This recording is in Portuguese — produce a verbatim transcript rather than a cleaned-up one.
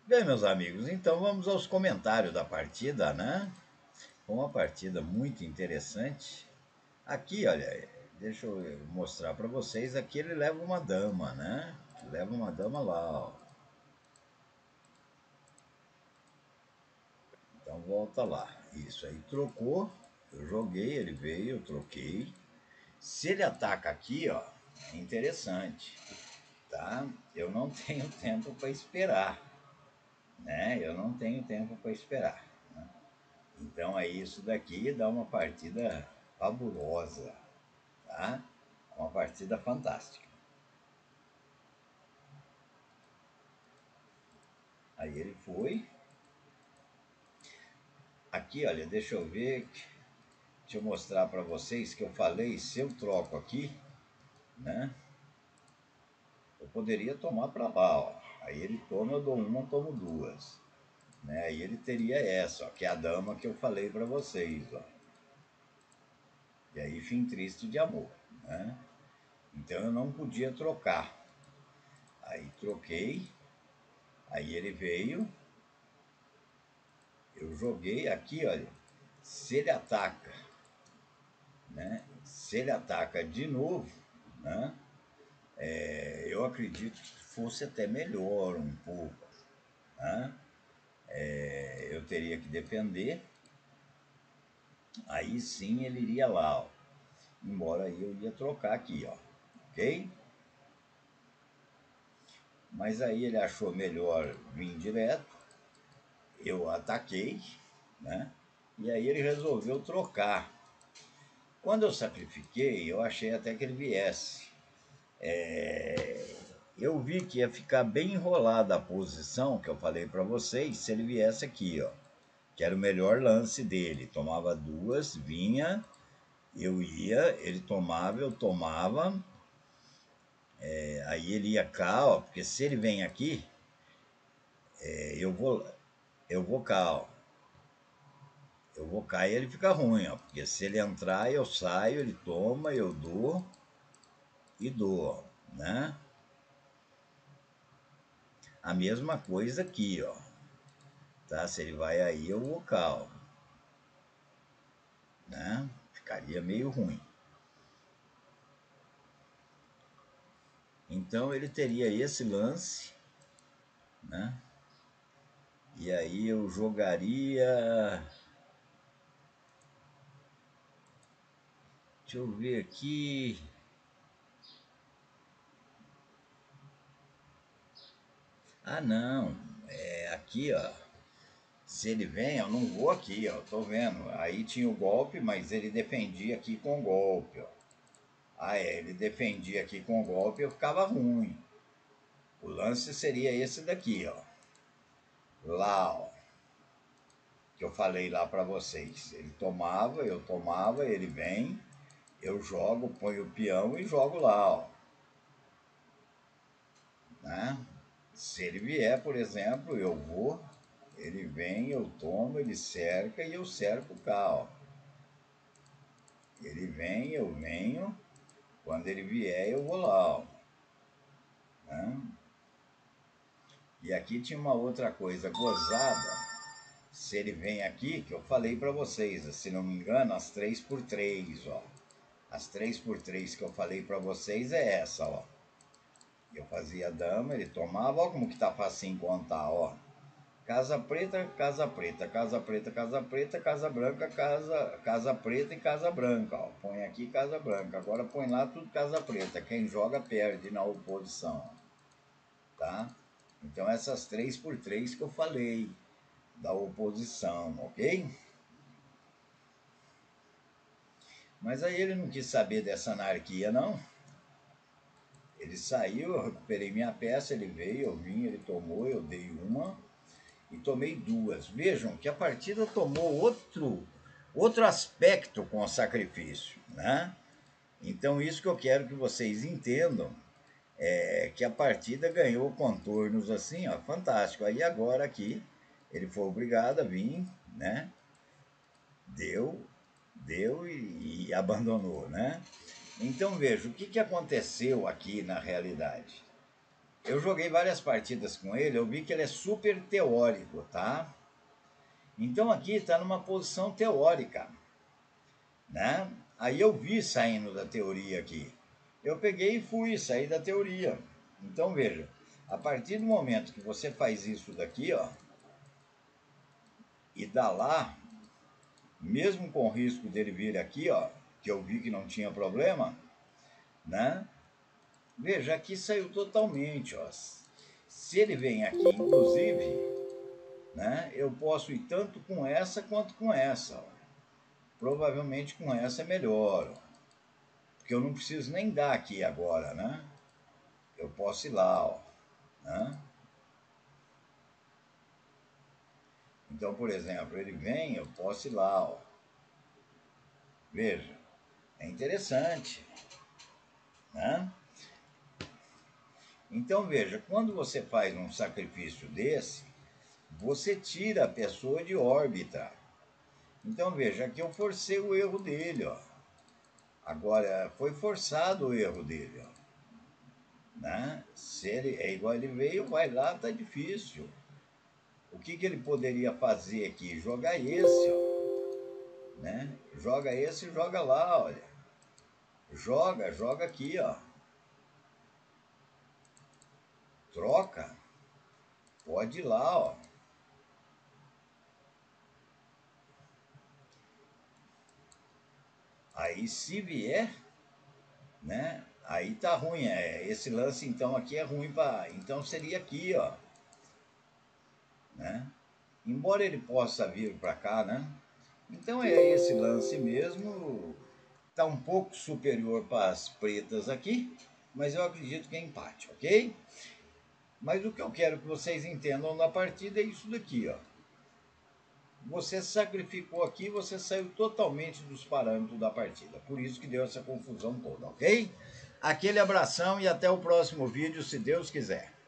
Bem, meus amigos, então vamos aos comentários da partida, né? Foi uma partida muito interessante. Aqui, olha, deixa eu mostrar para vocês. Aqui ele leva uma dama, né? Leva uma dama lá, ó. Então volta lá. Isso aí trocou. Eu joguei, ele veio, eu troquei. Se ele ataca aqui, ó, é interessante, tá? Eu não tenho tempo para esperar, né? Eu não tenho tempo para esperar. Então é isso daqui dá uma partida fabulosa, tá? Uma partida fantástica. Aí ele foi. Aqui, olha, deixa eu ver. Deixa eu mostrar para vocês que eu falei, se eu troco aqui, né? Eu poderia tomar para lá, ó. Aí ele toma, eu dou uma, eu tomo duas. Né? Aí ele teria essa, ó, que é a dama que eu falei para vocês, ó. E aí, fim triste de amor, né? Então eu não podia trocar. Aí troquei, aí ele veio, eu joguei aqui, olha, se ele ataca, né? Se ele ataca de novo, né? É, eu acredito que fosse até melhor um pouco, né? É, eu teria que defender, aí sim ele iria lá, ó. Embora aí eu ia trocar aqui, ó, ok? Mas aí ele achou melhor vir direto, eu ataquei, né? E aí ele resolveu trocar. Quando eu sacrifiquei, eu achei até que ele viesse. É, eu vi que ia ficar bem enrolada a posição que eu falei para vocês se ele viesse aqui, ó. Que era o melhor lance dele. Tomava duas, vinha, eu ia, ele tomava, eu tomava. É, aí ele ia cá, ó, porque se ele vem aqui, é, eu vou, eu vou cá, ó. Eu vou cá e ele fica ruim, ó. Porque se ele entrar, eu saio, ele toma, eu dou e dou, né? A mesma coisa aqui, ó. Tá? Se ele vai aí, eu vou cá, ó. Né? Ficaria meio ruim. Então ele teria esse lance, né? E aí eu jogaria. Deixa eu ver aqui. Ah, não. É aqui, ó. Se ele vem, eu não vou aqui, ó. Tô vendo. Aí tinha o golpe, mas ele defendia aqui com o golpe, ó. Ah, é. Ele defendia aqui com o golpe, eu ficava ruim. O lance seria esse daqui, ó. Lá, ó. Que eu falei lá para vocês. Ele tomava, eu tomava, ele vem, eu jogo, ponho o peão e jogo lá, ó. Né? Se ele vier, por exemplo, eu vou, ele vem, eu tomo, ele cerca e eu cerco cá, ó. Ele vem, eu venho, quando ele vier, eu vou lá, ó. Né? E aqui tinha uma outra coisa gozada. Se ele vem aqui, que eu falei para vocês, se não me engano, as três por três, ó. As três por três que eu falei para vocês é essa, ó. Eu fazia dama, ele tomava, ó como que tá facinho contar, ó. Casa preta, casa preta, casa preta, casa preta, casa branca, casa, casa preta e casa branca, ó. Põe aqui casa branca, agora põe lá tudo casa preta. Quem joga perde na oposição, tá? Então essas três por três que eu falei da oposição, ok? Mas aí ele não quis saber dessa anarquia, não. Ele saiu, eu recuperei minha peça, ele veio, eu vim, ele tomou, eu dei uma e tomei duas. Vejam que a partida tomou outro, outro aspecto com o sacrifício, né? Então isso que eu quero que vocês entendam, é que a partida ganhou contornos assim, ó, fantástico. Aí agora aqui, ele foi obrigado a vir, né? Deu, deu e, e abandonou, né? Então veja, o que, que aconteceu aqui na realidade? eu joguei várias partidas com ele, eu vi que ele é super teórico, tá? Então aqui está numa posição teórica, né? Aí eu vi saindo da teoria aqui. Eu peguei e fui, saí da teoria. Então veja, a partir do momento que você faz isso daqui, ó, e dá lá, mesmo com o risco dele vir aqui, ó, que eu vi que não tinha problema, né? Veja, aqui saiu totalmente, ó. Se ele vem aqui, inclusive, né, eu posso ir tanto com essa quanto com essa, ó. Provavelmente com essa é melhor, ó, porque eu não preciso nem dar aqui agora, né? Eu posso ir lá, ó, né? Então, por exemplo, ele vem, eu posso ir lá, ó. Veja, é interessante, né? Então, veja, quando você faz um sacrifício desse, você tira a pessoa de órbita. Então, veja, aqui eu forcei o erro dele, ó. Agora, foi forçado o erro dele, ó, né? Se ele é igual ele veio, vai lá, tá difícil. O que, que ele poderia fazer aqui? Jogar esse, ó, né? Joga esse e joga lá, olha. Joga, joga aqui, ó. Troca. Pode ir lá, ó. Aí se vier, né? Aí tá ruim, é, esse lance então aqui é ruim para, então seria aqui, ó, né? Embora ele possa vir para cá, né? Então é esse lance mesmo, tá um pouco superior para as pretas aqui, mas eu acredito que é empate, ok? Mas o que eu quero que vocês entendam na partida é isso daqui, ó. Você sacrificou aqui, você saiu totalmente dos parâmetros da partida. Por isso que deu essa confusão toda, ok? Aquele abração e até o próximo vídeo, se Deus quiser.